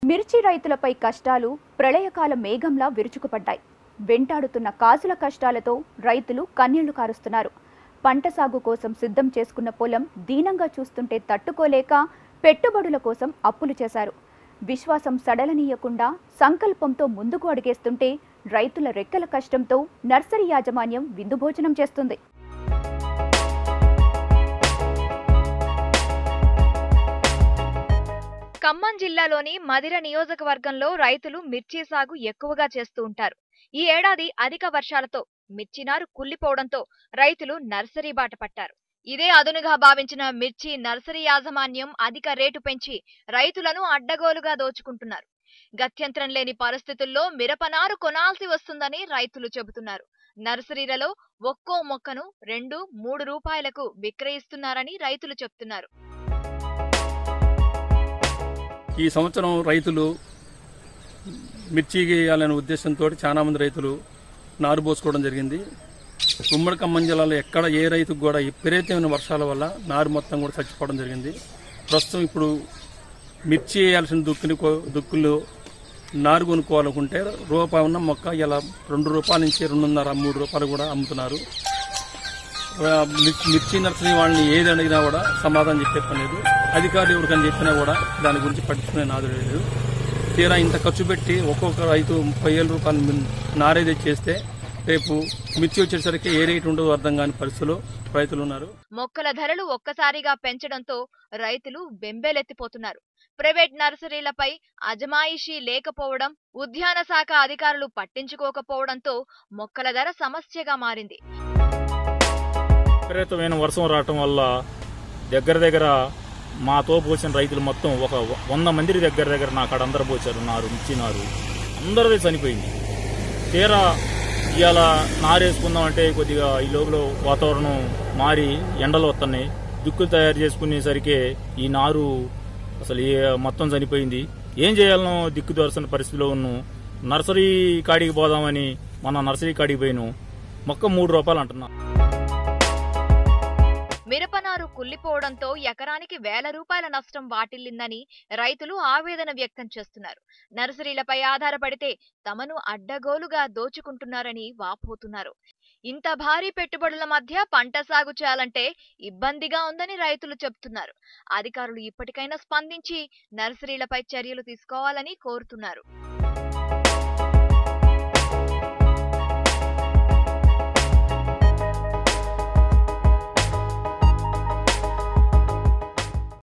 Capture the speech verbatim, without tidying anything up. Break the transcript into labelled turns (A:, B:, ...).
A: మిర్చి రైతులపై కష్టాలు ప్రళయకాల మేఘంలా విరుచుకుపడ్డాయి. వెంటాడుతున్న కాసుల కష్టాలతో రైతులు కన్నీళ్లు కారుస్తున్నారు. పంట సాగు కోసం సిద్ధం చేసుకున్న పొలం దీనంగా చూస్తుంటే తట్టుకోలేక పెట్టుబడుల కోసం అప్పులు చేశారు. విశ్వాసం సడలనీయకుండా సంకల్పంతో ముందుకు అడిగేస్తుంటే రైతుల రెక్కల కష్టంతో నర్సరీ యాజమాన్యం విందు భోజనం చేస్తుంది.
B: ఖమ్మం జిల్లాలోని మదిర నియోజకవర్గంలో రైతులు మిర్చి సాగు ఎక్కువగా చేస్తూ ఉంటారు. ఈ ఏడాది అధిక వర్షాలతో మిర్చి నారు కుళ్లిపోవడంతో రైతులు నర్సరీ బాట పట్టారు. ఇదే అదునుగా భావించిన మిర్చి నర్సరీ యాజమాన్యం అధిక రేటు పెంచి రైతులను అడ్డగోలుగా దోచుకుంటున్నారు. గత్యంతరం లేని పరిస్థితుల్లో మిరపనారు కొనాల్సి వస్తుందని రైతులు చెబుతున్నారు. నర్సరీలలో ఒక్కో మొక్కను రెండు మూడు రూపాయలకు విక్రయిస్తున్నారని రైతులు చెప్తున్నారు.
C: ఈ సంవత్సరం రైతులు మిర్చి వేయాలనే ఉద్దేశంతో చాలా మంది రైతులు నారు పోసుకోవడం జరిగింది. ఉమ్మడి ఖమ్మం జిల్లాలో ఎక్కడ ఏ రైతుకు కూడా విపరీతమైన వర్షాల వల్ల నారు మొత్తం కూడా చచ్చిపోవడం జరిగింది. ప్రస్తుతం ఇప్పుడు మిర్చి వేయాల్సిన దుక్కుని దుక్కులు నారు కొనుక్కోవాలనుకుంటే రూపాయి ఉన్న మొక్క ఇలా రెండు రూపాయల నుంచి రెండున్నర మూడు రూపాయలు కూడా అమ్ముతున్నారు. మిర్చి నర్సరీ వాళ్ళని ఏది అడిగినా కూడా సమాధానం చెప్పే పని లేదు. అధికారులు ఎవరికని చెప్పినా కూడా దాని గురించి పట్టించుకునే నాదు లేదు. తీరా ఇంత ఖర్చు పెట్టి ఒక్కొక్క రైతు ముప్పై వేల రూపాయలు నారే తెచ్చేస్తే రేపు మిర్చి వచ్చేసరికి ఏ రేటు ఉండదు అర్థం కాని పరిస్థితుల్లో రైతులు ఉన్నారు.
B: మొక్కల ధరలు ఒక్కసారిగా పెంచడంతో రైతులు బెంబేలెత్తిపోతున్నారు. ప్రైవేట్ నర్సరీలపై అజమాయిషీ లేకపోవడం, ఉద్యాన శాఖ అధికారులు పట్టించుకోకపోవడంతో మొక్కల ధర సమస్యగా మారింది.
D: విపరీతమైన వర్షం రావటం వల్ల దగ్గర దగ్గర మాతో పోసిన రైతులు మొత్తం ఒక వంద మంది దగ్గర దగ్గర నా కాడ అందరూ పోచారు. నారు మిర్చి నారు అందరిది చనిపోయింది. తీరా ఇవాళ నారు వేసుకుందామంటే కొద్దిగా ఈ లోపల వాతావరణం మారి ఎండలు వస్తున్నాయి. దుక్కులు తయారు చేసుకునేసరికి ఈ నారు అసలు మొత్తం చనిపోయింది. ఏం చేయాలనో దిక్కు దొరసని పరిస్థితిలో ఉన్నాం. నర్సరీ కాడికి పోదామని మన నర్సరీ కాడికి పోయినాం. మొక్క మూడు రూపాయలు అంటున్నా.
B: మిరపనారు కుళ్లిపోవడంతో ఎకరానికి వేల రూపాయల నష్టం వాటిల్లిందని రైతులు ఆవేదన వ్యక్తం చేస్తున్నారు. నర్సరీలపై ఆధారపడితే తమను అడ్డగోలుగా దోచుకుంటున్నారని వాపోతున్నారు. ఇంత భారీ పెట్టుబడుల మధ్య పంట సాగు చేయాలంటే ఇబ్బందిగా ఉందని రైతులు చెబుతున్నారు. అధికారులు ఇప్పటికైనా స్పందించి నర్సరీలపై చర్యలు తీసుకోవాలని కోరుతున్నారు.